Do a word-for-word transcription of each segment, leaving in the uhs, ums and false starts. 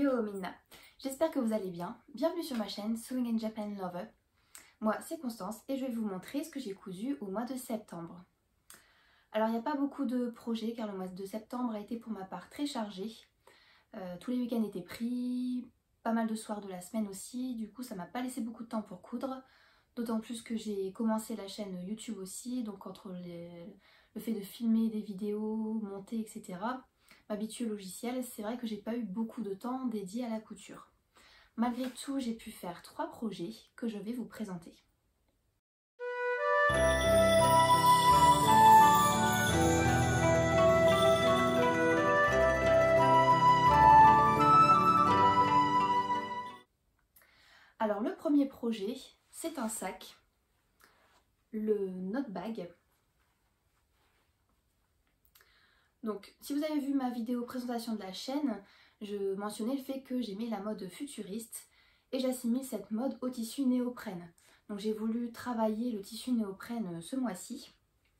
Hello Minna, j'espère que vous allez bien. Bienvenue sur ma chaîne Sewing in Japan Lover. Moi c'est Constance et je vais vous montrer ce que j'ai cousu au mois de septembre. Alors il n'y a pas beaucoup de projets car le mois de septembre a été pour ma part très chargé. Euh, tous les week-ends étaient pris, pas mal de soirs de la semaine aussi, du coup ça m'a pas laissé beaucoup de temps pour coudre. D'autant plus que j'ai commencé la chaîne YouTube aussi, donc entre les, le fait de filmer des vidéos, monter, et cetera, m'habituer au logiciel, c'est vrai que j'ai pas eu beaucoup de temps dédié à la couture. Malgré tout, j'ai pu faire trois projets que je vais vous présenter. Alors le premier projet, c'est un sac, le Note Bag. Donc si vous avez vu ma vidéo présentation de la chaîne, je mentionnais le fait que j'aimais la mode futuriste et j'assimile cette mode au tissu néoprène. Donc j'ai voulu travailler le tissu néoprène ce mois-ci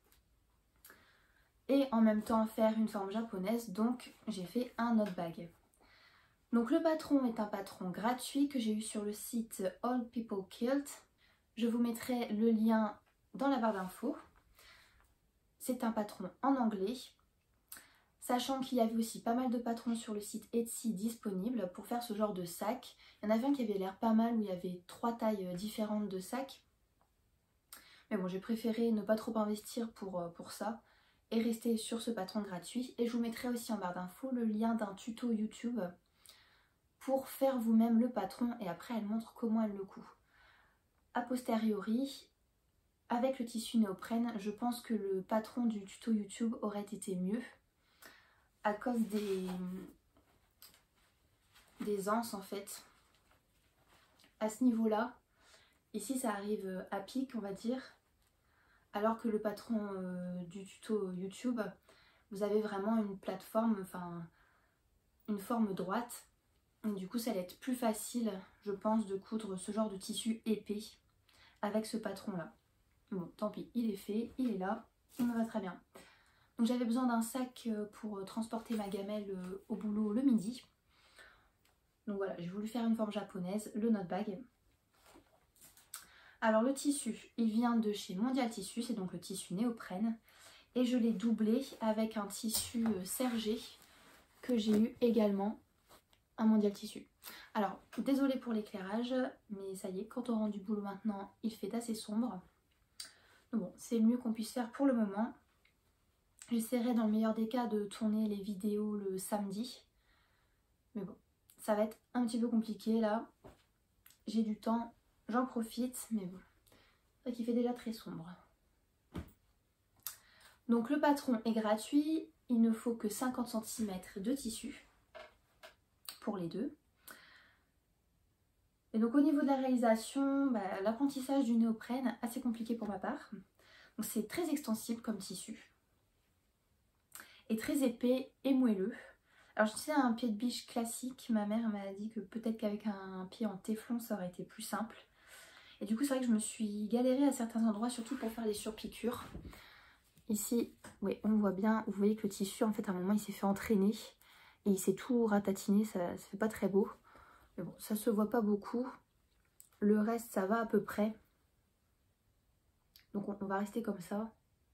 et en même temps faire une forme japonaise, donc j'ai fait un Note Bag. Donc le patron est un patron gratuit que j'ai eu sur le site All People Quilt. Je vous mettrai le lien dans la barre d'infos. C'est un patron en anglais. Sachant qu'il y avait aussi pas mal de patrons sur le site Etsy disponibles pour faire ce genre de sac. Il y en avait un qui avait l'air pas mal où il y avait trois tailles différentes de sacs. Mais bon, j'ai préféré ne pas trop investir pour, pour ça et rester sur ce patron gratuit. Et je vous mettrai aussi en barre d'infos le lien d'un tuto YouTube pour faire vous-même le patron et après elle montre comment elle le coud. A posteriori, avec le tissu néoprène, je pense que le patron du tuto YouTube aurait été mieux à cause des, des anses en fait. À ce niveau-là, ici ça arrive à pic on va dire, alors que le patron euh, du tuto YouTube, vous avez vraiment une plateforme, enfin une forme droite. Et du coup ça allait être plus facile, je pense, de coudre ce genre de tissu épais avec ce patron là. Bon, tant pis, il est fait, il est là, il me va très bien. Donc j'avais besoin d'un sac pour transporter ma gamelle au boulot le midi. Donc voilà, j'ai voulu faire une forme japonaise, le Note Bag. Alors le tissu, il vient de chez Mondial Tissu, c'est donc le tissu néoprène. Et je l'ai doublé avec un tissu sergé que j'ai eu également à Mondial Tissu. Alors, désolée pour l'éclairage, mais ça y est, quand on rentre du boulot maintenant, il fait assez sombre. Donc bon, c'est le mieux qu'on puisse faire pour le moment. J'essaierai dans le meilleur des cas de tourner les vidéos le samedi. Mais bon, ça va être un petit peu compliqué là. J'ai du temps, j'en profite, mais bon. C'est vrai qu'il fait déjà très sombre. Donc le patron est gratuit, il ne faut que cinquante centimètres de tissu pour les deux. Et donc au niveau de la réalisation, bah, l'apprentissage du néoprène, assez compliqué pour ma part. Donc c'est très extensible comme tissu. Et très épais et moelleux. Alors je disais un pied de biche classique, ma mère m'a dit que peut-être qu'avec un pied en téflon ça aurait été plus simple. Et du coup c'est vrai que je me suis galérée à certains endroits, surtout pour faire les surpiqûres. Ici, oui, on voit bien, vous voyez que le tissu en fait à un moment il s'est fait entraîner et il s'est tout ratatiné, ça, ça fait pas très beau. Mais bon, ça se voit pas beaucoup. Le reste ça va à peu près. Donc on, on va rester comme ça.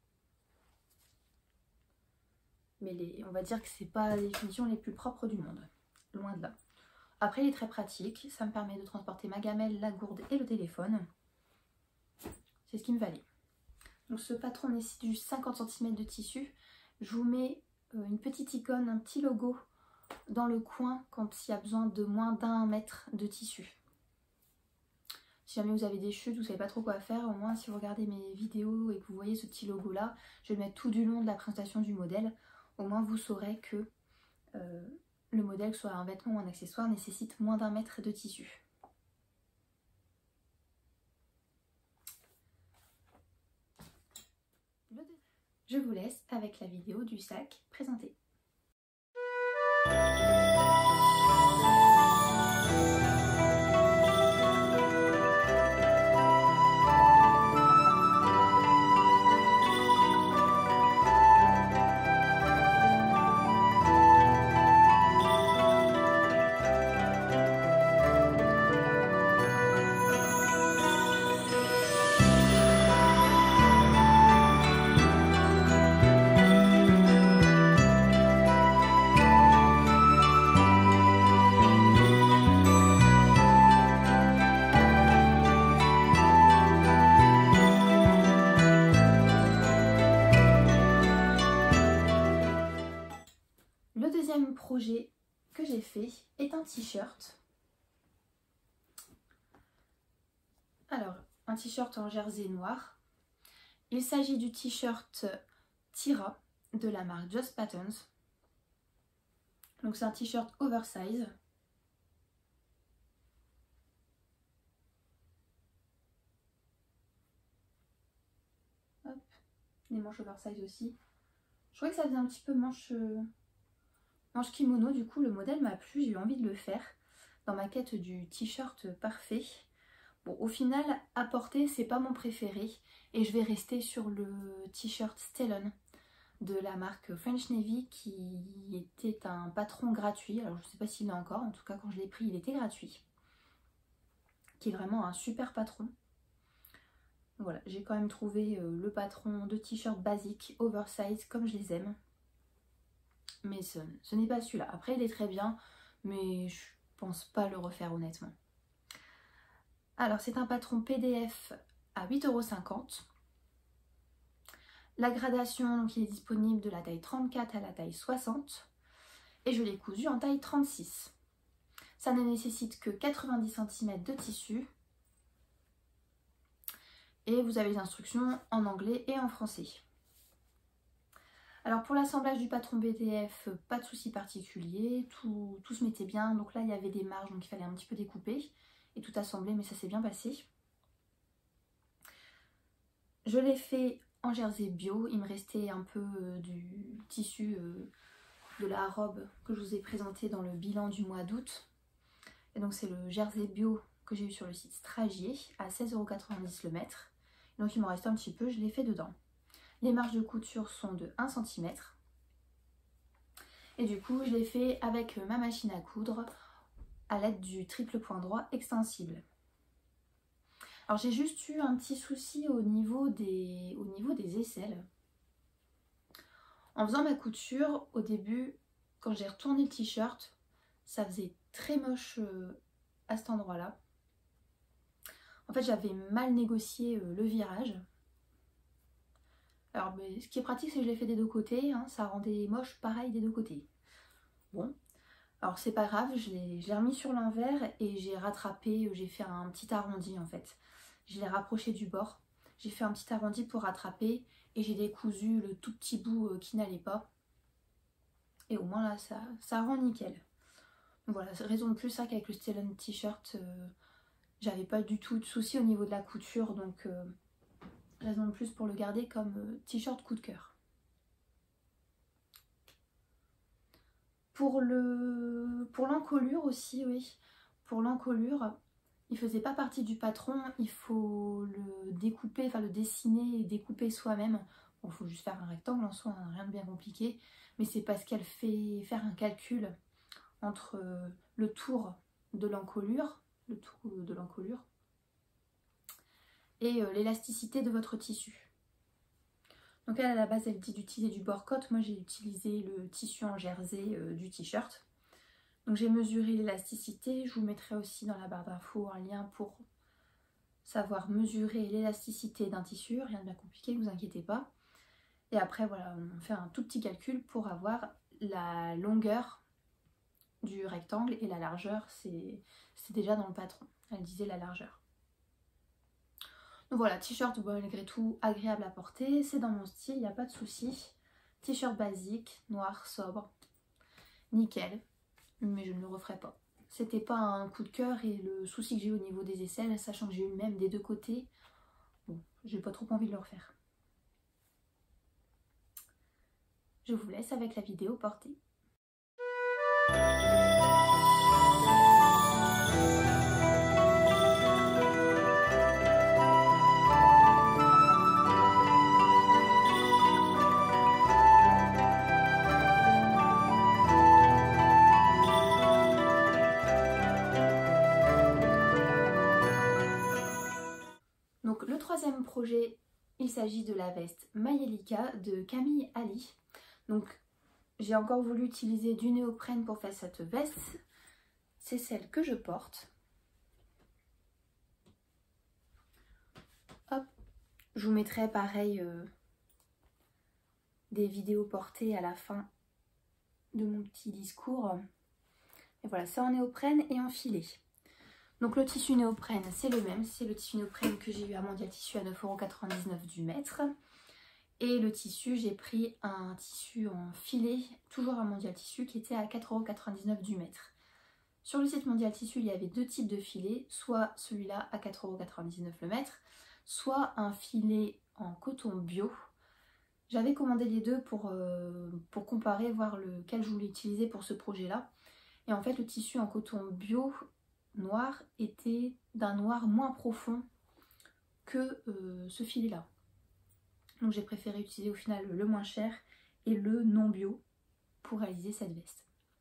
Mais les, on va dire que c'est pas les finitions les plus propres du monde, loin de là. Après il est très pratique, ça me permet de transporter ma gamelle, la gourde et le téléphone. C'est ce qu'il me fallait. Donc ce patron nécessite juste cinquante centimètres de tissu. Je vous mets une petite icône, un petit logo dans le coin quand il y a besoin de moins d'un mètre de tissu. Si jamais vous avez des chutes, vous savez pas trop quoi faire, au moins si vous regardez mes vidéos et que vous voyez ce petit logo là, je vais le mettre tout du long de la présentation du modèle. Au moins vous saurez que euh, le modèle, soit un vêtement ou un accessoire, nécessite moins d'un mètre de tissu. Je vous laisse avec la vidéo du sac présenté. projet que j'ai fait est un t-shirt. Alors, un t-shirt en jersey noir. Il s'agit du t-shirt Tira de la marque Just Patterns. Donc c'est un t-shirt oversize. Hop, les manches oversize aussi. Je trouvais que ça faisait un petit peu manche, euh, manche kimono, du coup le modèle m'a plu, j'ai eu envie de le faire dans ma quête du t-shirt parfait. Bon, au final, à porter, c'est pas mon préféré et je vais rester sur le t-shirt Stellon de la marque French Navy qui était un patron gratuit. Alors je sais pas s'il l'est encore, en tout cas quand je l'ai pris il était gratuit. Qui est vraiment un super patron. Voilà, j'ai quand même trouvé euh, le patron de t-shirt basique, oversize, comme je les aime. Mais ce, ce n'est pas celui-là. Après il est très bien, mais je pense pas le refaire honnêtement. Alors c'est un patron P D F à huit euros cinquante. La gradation, donc il est disponible de la taille trente-quatre à la taille soixante. Et je l'ai cousu en taille trente-six. Ça ne nécessite que quatre-vingt-dix centimètres de tissu. Et vous avez les instructions en anglais et en français. Alors pour l'assemblage du patron B D F, pas de souci particulier, tout, tout se mettait bien. Donc là il y avait des marges, donc il fallait un petit peu découper et tout assembler, mais ça s'est bien passé. Je l'ai fait en jersey bio, il me restait un peu euh, du tissu euh, de la robe que je vous ai présenté dans le bilan du mois d'août. Et donc c'est le jersey bio que j'ai eu sur le site Stragier à seize euros quatre-vingt-dix le mètre. Donc il m'en reste un petit peu, je l'ai fait dedans. Les marges de couture sont de un centimètre. Et du coup je l'ai fait avec ma machine à coudre à l'aide du triple point droit extensible. Alors j'ai juste eu un petit souci au niveau des, au niveau des aisselles. En faisant ma couture, au début, quand j'ai retourné le t-shirt, ça faisait très moche euh, à cet endroit-là. En fait, j'avais mal négocié euh, le virage. Alors, mais, ce qui est pratique, c'est que je l'ai fait des deux côtés. Hein, ça rendait moche pareil des deux côtés. Bon, alors c'est pas grave, je l'ai remis sur l'envers et j'ai rattrapé, j'ai fait un petit arrondi en fait. Je l'ai rapproché du bord. J'ai fait un petit arrondi pour rattraper et j'ai décousu le tout petit bout euh, qui n'allait pas. Et au moins là, ça, ça rend nickel. Donc voilà, raison de plus ça qu'avec le Stellon t-shirt, euh, j'avais pas du tout de soucis au niveau de la couture. Donc euh, raison de plus pour le garder comme euh, t-shirt coup de cœur. Pour le pour l'encolure aussi, oui. Pour l'encolure, il faisait pas partie du patron, il faut le découper, enfin le dessiner et découper soi-même. Bon, il faut juste faire un rectangle en soi, hein, rien de bien compliqué. Mais c'est parce qu'elle fait faire un calcul entre le tour de l'encolure, le tour de l'encolure et l'élasticité de votre tissu. Donc elle, à la base, elle dit d'utiliser du bord-côte. Moi, j'ai utilisé le tissu en jersey euh, du t-shirt. Donc j'ai mesuré l'élasticité. Je vous mettrai aussi dans la barre d'infos un lien pour savoir mesurer l'élasticité d'un tissu. Rien de bien compliqué, ne vous inquiétez pas. Et après, voilà, on fait un tout petit calcul pour avoir la longueur du rectangle et la largeur. C'est déjà dans le patron. Elle disait la largeur. Donc voilà, t-shirt malgré tout agréable à porter, c'est dans mon style, il n'y a pas de souci. T-shirt basique, noir, sobre, nickel, mais je ne le referai pas. C'était pas un coup de cœur et le souci que j'ai eu au niveau des aisselles, sachant que j'ai eu le même des deux côtés, bon, j'ai pas trop envie de le refaire. Je vous laisse avec la vidéo portée. Donc le troisième projet, il s'agit de la veste Mayelika de Camille Ali. Donc j'ai encore voulu utiliser du néoprène pour faire cette veste. C'est celle que je porte. Hop, je vous mettrai pareil euh, des vidéos portées à la fin de mon petit discours. Et voilà, c'est en néoprène et en filet. Donc le tissu néoprène, c'est le même. C'est le tissu néoprène que j'ai eu à Mondial Tissu à neuf euros quatre-vingt-dix-neuf du mètre. Et le tissu, j'ai pris un tissu en filet, toujours à Mondial Tissu, qui était à quatre euros quatre-vingt-dix-neuf du mètre. Sur le site Mondial Tissu, il y avait deux types de filets, soit celui-là à quatre euros quatre-vingt-dix-neuf le mètre, soit un filet en coton bio. J'avais commandé les deux pour, euh, pour comparer, voir lequel je voulais utiliser pour ce projet-là. Et en fait, le tissu en coton bio noir était d'un noir moins profond que euh, ce filet-là. Donc j'ai préféré utiliser au final le moins cher et le non bio pour réaliser cette veste.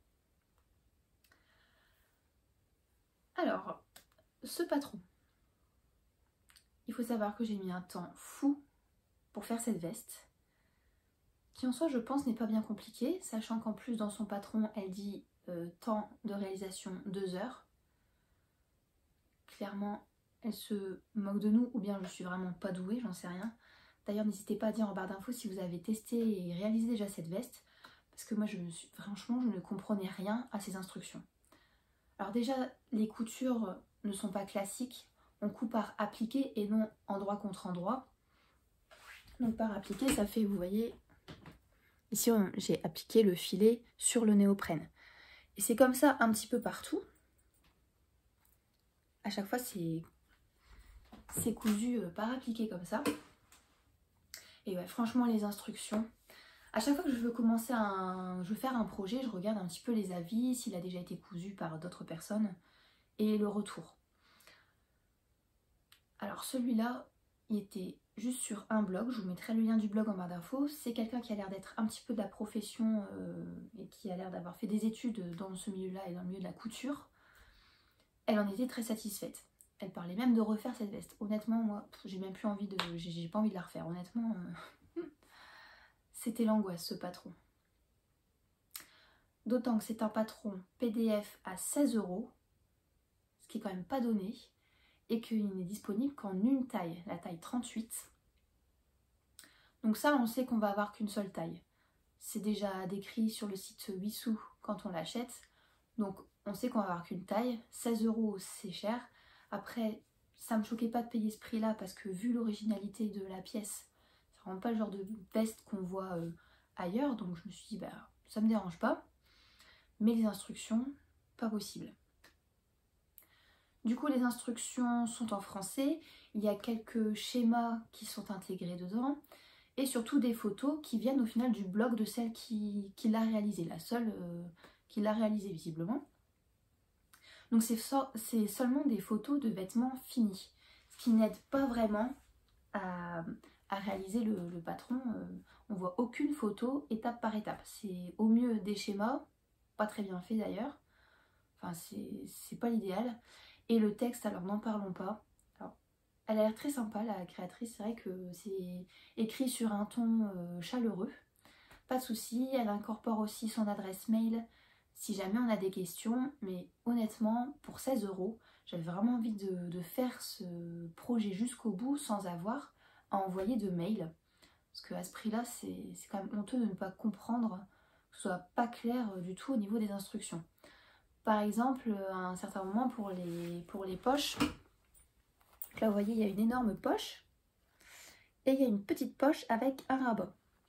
Alors, ce patron, il faut savoir que j'ai mis un temps fou pour faire cette veste, qui en soi je pense n'est pas bien compliqué, sachant qu'en plus dans son patron elle dit euh, temps de réalisation deux heures. Clairement elle se moque de nous ou bien je suis vraiment pas douée, j'en sais rien. D'ailleurs n'hésitez pas à dire en barre d'infos si vous avez testé et réalisé déjà cette veste, parce que moi je me suis, franchement je ne comprenais rien à ces instructions. Alors déjà les coutures ne sont pas classiques, on coupe par appliqué et non endroit contre endroit. Donc par appliqué ça fait, vous voyez, ici j'ai appliqué le filet sur le néoprène. Et c'est comme ça un petit peu partout. À chaque fois c'est cousu par appliqué comme ça. Et ouais, franchement les instructions, à chaque fois que je veux commencer un, je veux faire un projet, je regarde un petit peu les avis, s'il a déjà été cousu par d'autres personnes et le retour. Alors celui-là, il était juste sur un blog, je vous mettrai le lien du blog en barre d'infos. C'est quelqu'un qui a l'air d'être un petit peu de la profession euh, et qui a l'air d'avoir fait des études dans ce milieu-là et dans le milieu de la couture. Elle en était très satisfaite. Elle parlait même de refaire cette veste. Honnêtement, moi, j'ai même plus envie de, j'ai pas envie de la refaire. Honnêtement, euh, c'était l'angoisse ce patron. D'autant que c'est un patron P D F à seize euros, ce qui est quand même pas donné, et qu'il n'est disponible qu'en une taille, la taille trente-huit. Donc ça, on sait qu'on va avoir qu'une seule taille. C'est déjà décrit sur le site Wissou quand on l'achète. Donc on sait qu'on va avoir qu'une taille. seize euros, c'est cher. Après, ça me choquait pas de payer ce prix-là parce que vu l'originalité de la pièce, c'est vraiment pas le genre de veste qu'on voit euh, ailleurs. Donc je me suis dit, bah, ça me dérange pas. Mais les instructions, pas possible. Du coup, les instructions sont en français. Il y a quelques schémas qui sont intégrés dedans. Et surtout des photos qui viennent au final du blog de celle qui, qui l'a réalisé. La seule euh, qui l'a réalisé visiblement. Donc c'est so seulement des photos de vêtements finis. Ce qui n'aide pas vraiment à, à réaliser le, le patron. Euh, on voit aucune photo étape par étape. C'est au mieux des schémas, pas très bien fait d'ailleurs. Enfin c'est pas l'idéal. Et le texte, alors n'en parlons pas. Alors, elle a l'air très sympa la créatrice. C'est vrai que c'est écrit sur un ton euh, chaleureux. Pas de souci. Elle incorpore aussi son adresse mail si jamais on a des questions, mais honnêtement, pour seize euros, j'avais vraiment envie de, de faire ce projet jusqu'au bout sans avoir à envoyer de mail. Parce qu'à ce prix-là, c'est quand même honteux de ne pas comprendre, que ce soit pas clair du tout au niveau des instructions. Par exemple, à un certain moment, pour les, pour les poches, là vous voyez, il y a une énorme poche, et il y a une petite poche avec un rabat.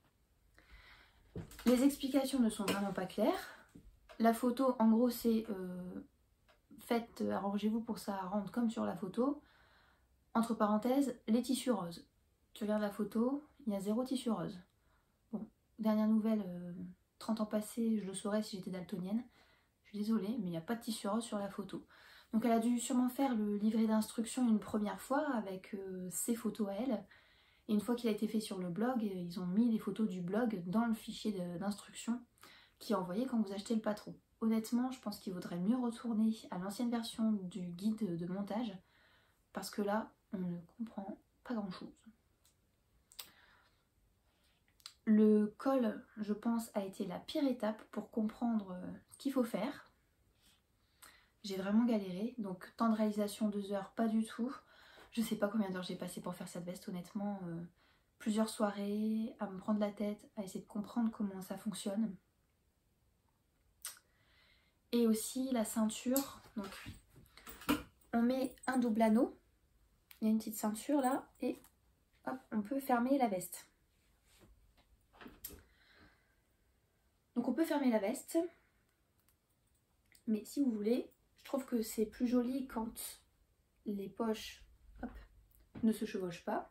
Les explications ne sont vraiment pas claires. La photo, en gros, c'est euh, faites, arrangez-vous pour ça rentre comme sur la photo. Entre parenthèses, les tissus roses. Tu regardes la photo, il y a zéro tissu rose. Bon, dernière nouvelle, euh, trente ans passés, je le saurais si j'étais daltonienne. Je suis désolée, mais il n'y a pas de tissu rose sur la photo. Donc elle a dû sûrement faire le livret d'instruction une première fois avec euh, ses photos à elle. Et une fois qu'il a été fait sur le blog, ils ont mis les photos du blog dans le fichier d'instruction qui est envoyé quand vous achetez le patron. Honnêtement, je pense qu'il vaudrait mieux retourner à l'ancienne version du guide de montage parce que là, on ne comprend pas grand chose. Le col, je pense, a été la pire étape pour comprendre ce qu'il faut faire. J'ai vraiment galéré, donc temps de réalisation deux heures, pas du tout. Je sais pas combien d'heures j'ai passé pour faire cette veste, honnêtement. Euh, plusieurs soirées, à me prendre la tête, à essayer de comprendre comment ça fonctionne. Et aussi la ceinture, donc on met un double anneau, il y a une petite ceinture là, et hop, on peut fermer la veste. Donc on peut fermer la veste, mais si vous voulez, je trouve que c'est plus joli quand les poches hop, ne se chevauchent pas.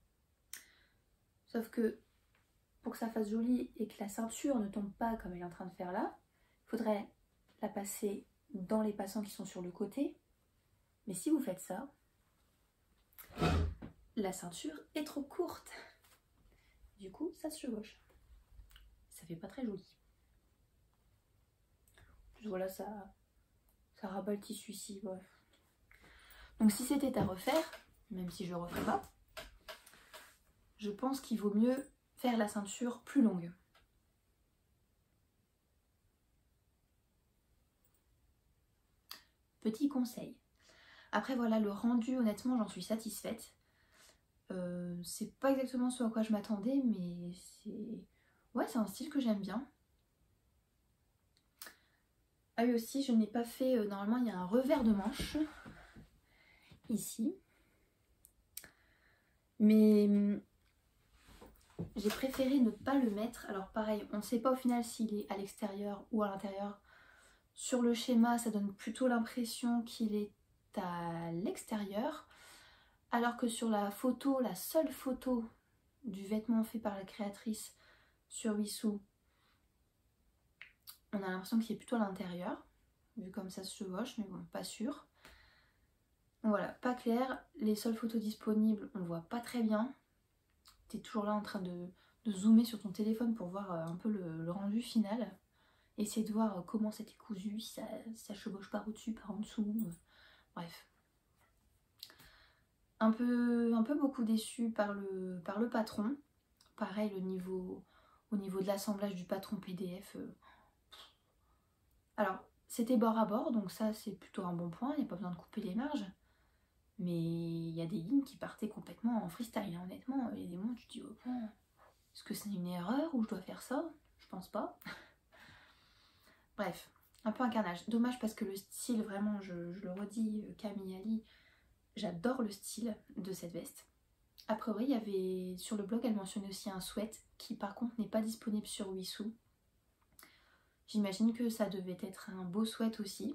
Sauf que pour que ça fasse joli et que la ceinture ne tombe pas comme elle est en train de faire là, il faudrait la passer dans les passants qui sont sur le côté. Mais si vous faites ça, la ceinture est trop courte. Du coup, ça se chevauche. Ça fait pas très joli. Puis voilà, ça, ça rabat le tissu ici, bref. Donc si c'était à refaire, même si je ne referai pas, je pense qu'il vaut mieux faire la ceinture plus longue. Petit conseil. Après voilà, le rendu, honnêtement, j'en suis satisfaite. Euh, c'est pas exactement ce à quoi je m'attendais, mais c'est... Ouais, c'est un style que j'aime bien. Ah oui, aussi, je n'ai pas fait... Euh, normalement, il y a un revers de manche. Ici. Mais... j'ai préféré ne pas le mettre. Alors pareil, on ne sait pas au final s'il est à l'extérieur ou à l'intérieur. Sur le schéma, ça donne plutôt l'impression qu'il est à l'extérieur. Alors que sur la photo, la seule photo du vêtement fait par la créatrice sur Wissou, on a l'impression qu'il est plutôt à l'intérieur. Vu comme ça se chevauche, mais bon, pas sûr. Donc voilà, pas clair. Les seules photos disponibles, on ne voit pas très bien. Tu es toujours là en train de, de zoomer sur ton téléphone pour voir un peu le, le rendu final. Essayer de voir comment c'était cousu, si ça, ça chevauche par au-dessus, par en dessous. Bref. Un peu, un peu beaucoup déçue par le, par le patron. Pareil, le niveau, au niveau de l'assemblage du patron P D F. Euh... Alors, c'était bord à bord, donc ça c'est plutôt un bon point. Il n'y a pas besoin de couper les marges. Mais il y a des lignes qui partaient complètement en freestyle. Hein. Honnêtement, il y a des moments où tu te dis, oh, est-ce que c'est une erreur ou je dois faire ça? Je pense pas. Bref, un peu un carnage. Dommage parce que le style, vraiment, je, je le redis, Camille Ali, j'adore le style de cette veste. A priori, il y avait sur le blog, elle mentionnait aussi un sweat qui par contre n'est pas disponible sur Wissou. J'imagine que ça devait être un beau sweat aussi.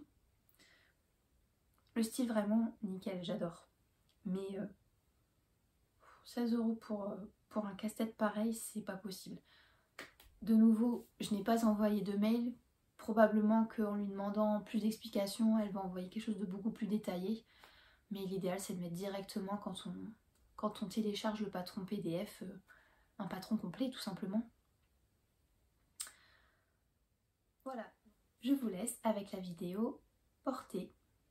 Le style vraiment nickel, j'adore. Mais euh, seize euros pour, euh, pour un casse-tête pareil, c'est pas possible. De nouveau, je n'ai pas envoyé de mail. Probablement qu'en lui demandant plus d'explications, elle va envoyer quelque chose de beaucoup plus détaillé. Mais l'idéal, c'est de mettre directement quand on, quand on télécharge le patron P D F, euh, un patron complet tout simplement. Voilà, je vous laisse avec la vidéo portée.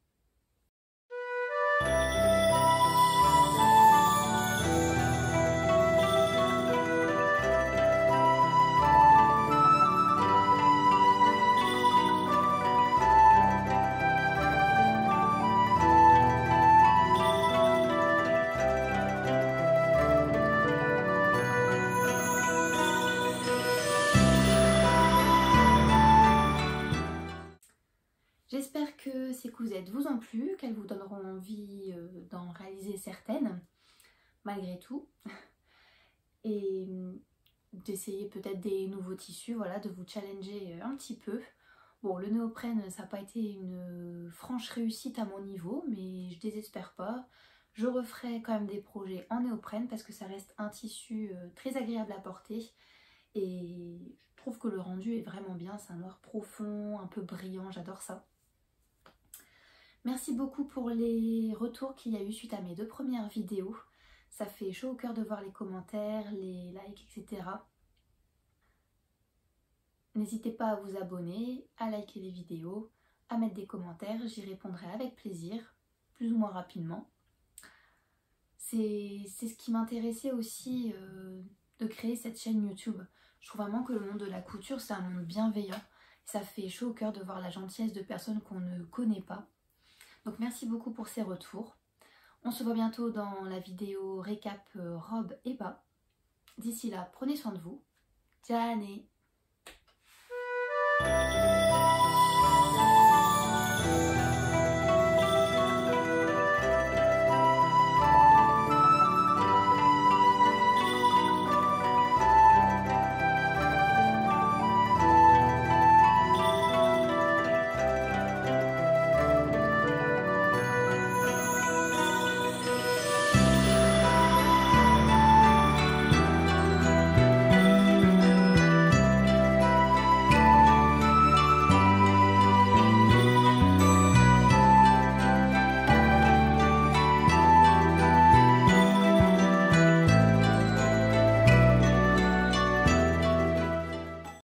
J'espère que ces cousettes vous ont plu, qu'elles vous donneront envie euh, d'en réaliser certaines, malgré tout. Et d'essayer peut-être des nouveaux tissus, voilà, de vous challenger un petit peu. Bon, le néoprène, ça n'a pas été une franche réussite à mon niveau, mais je désespère pas. Je referai quand même des projets en néoprène parce que ça reste un tissu euh, très agréable à porter. Et je trouve que le rendu est vraiment bien, c'est un noir profond, un peu brillant, j'adore ça. Merci beaucoup pour les retours qu'il y a eu suite à mes deux premières vidéos. Ça fait chaud au cœur de voir les commentaires, les likes, et cetera. N'hésitez pas à vous abonner, à liker les vidéos, à mettre des commentaires, j'y répondrai avec plaisir, plus ou moins rapidement. C'est ce qui m'intéressait aussi euh, de créer cette chaîne YouTube. Je trouve vraiment que le monde de la couture, c'est un monde bienveillant. Ça fait chaud au cœur de voir la gentillesse de personnes qu'on ne connaît pas. Donc merci beaucoup pour ces retours. On se voit bientôt dans la vidéo récap euh, robe et bas. D'ici là, prenez soin de vous. Ciao.